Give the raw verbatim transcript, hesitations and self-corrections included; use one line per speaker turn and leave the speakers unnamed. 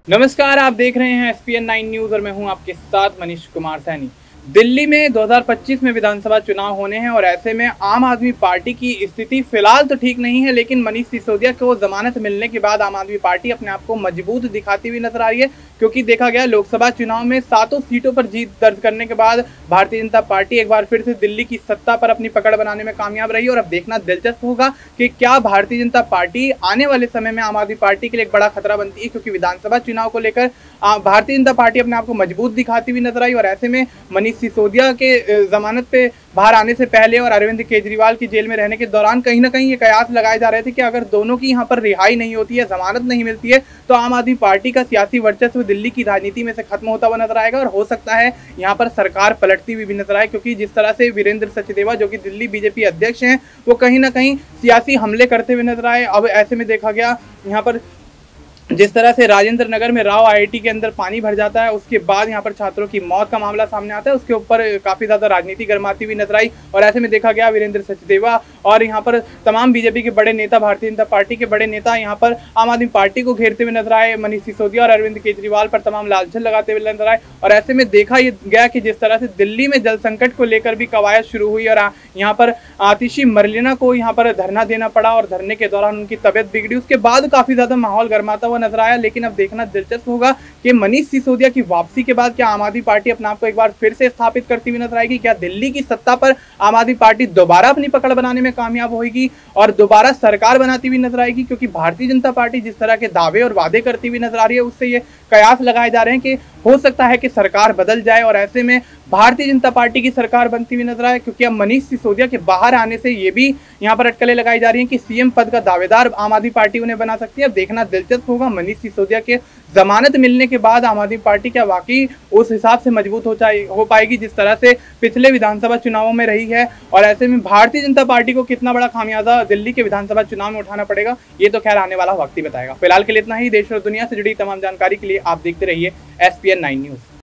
नमस्कार, आप देख रहे हैं S P N nine news और मैं हूं आपके साथ मनीष कुमार सैनी। दिल्ली में दो हज़ार पच्चीस में विधानसभा चुनाव होने हैं और ऐसे में आम आदमी पार्टी की स्थिति फिलहाल तो ठीक नहीं है, लेकिन मनीष सिसोदिया को जमानत मिलने के बाद आम आदमी पार्टी अपने आप को मजबूत दिखाती हुई नजर आ रही है। क्योंकि देखा गया लोकसभा चुनाव में सातों सीटों पर जीत दर्ज करने के बाद भारतीय जनता पार्टी एक बार फिर से दिल्ली की सत्ता पर अपनी पकड़ बनाने में कामयाब रही। और अब देखना दिलचस्प होगा कि क्या भारतीय जनता पार्टी आने वाले समय में आम आदमी पार्टी के लिए एक बड़ा खतरा बनती है, क्योंकि विधानसभा चुनाव को लेकर भारतीय जनता पार्टी अपने आप को मजबूत दिखाती हुई नजर आई। और ऐसे में मनीष सिसोदिया के जमानत पे बाहर आने से पहले और अरविंद केजरीवाल की जेल में रहने के दौरान कहीं ना कहीं ये कयास लगाए जा रहे थे कि अगर दोनों की यहाँ पर रिहाई नहीं होती है, जमानत नहीं मिलती है, तो आम आदमी पार्टी का सियासी वर्चस्व दिल्ली की राजनीति में से खत्म होता हुआ नजर आएगा और हो सकता है यहाँ पर सरकार पलटती हुई भी नजर आए। क्योंकि जिस तरह से वीरेंद्र सचदेवा जो कि दिल्ली बीजेपी अध्यक्ष हैं, वो कहीं ना कहीं सियासी हमले करते हुए नजर आए। अब ऐसे में देखा गया यहाँ पर जिस तरह से राजेंद्र नगर में राव आई आई टी के अंदर पानी भर जाता है, उसके बाद यहाँ पर छात्रों की मौत का मामला सामने आता है, उसके ऊपर काफ़ी ज़्यादा राजनीति गर्माती हुई नजर आई। और ऐसे में देखा गया वीरेंद्र सचदेवा और यहाँ पर तमाम बीजेपी के बड़े नेता, भारतीय जनता पार्टी के बड़े नेता यहाँ पर आम आदमी पार्टी को घेरते हुए नजर आए। मनीष सिसोदिया और अरविंद केजरीवाल पर तमाम लालझल लगाते हुए नजर आए। और ऐसे में देखा गया कि जिस तरह से दिल्ली में जल संकट को लेकर भी कवायद शुरू हुई और यहाँ पर आतिशी मरलेना को यहाँ पर धरना देना पड़ा और धरने के दौरान उनकी तबियत बिगड़ी, उसके बाद काफ़ी ज़्यादा माहौल गर्माता हुआ नजर आया। लेकिन अब देखना दिलचस्प होगा कि मनीष सिसोदिया की वापसी के बाद क्या आम आदमी पार्टी अपने आप को एक बार फिर से स्थापित करती हुई नजर आएगी। क्या दिल्ली की सत्ता पर आम आदमी पार्टी दोबारा अपनी पकड़ बनाने में कामयाब होगी और दोबारा सरकार बनाती हुई नजर आएगी। क्योंकि भारतीय जनता पार्टी जिस तरह के दावे और वादे करती हुई नजर आ रही है, उससे ये कयास लगाए जा रहे हैं कि हो सकता है कि सरकार बदल जाए और ऐसे में भारतीय जनता पार्टी की सरकार बनती हुई नजर आए। क्योंकि अब मनीष सिसोदिया के बाहर आने से ये भी यहाँ पर अटकलें लगाई जा रही हैं कि सीएम पद का दावेदार आम आदमी पार्टी उन्हें बना सकती है। अब देखना दिलचस्प होगा मनीष सिसोदिया के जमानत मिलने के बाद आम आदमी पार्टी क्या वाकई उस हिसाब से मजबूत हो जाए हो पाएगी जिस तरह से पिछले विधानसभा चुनावों में रही है। और ऐसे में भारतीय जनता पार्टी को कितना बड़ा खामियाजा दिल्ली के विधानसभा चुनाव में उठाना पड़ेगा, ये तो खैर आने वाला वक्त ही बताएगा। फिलहाल के लिए इतना ही। देश और दुनिया से जुड़ी तमाम जानकारी के लिए आप देखते रहिए S P N nine news.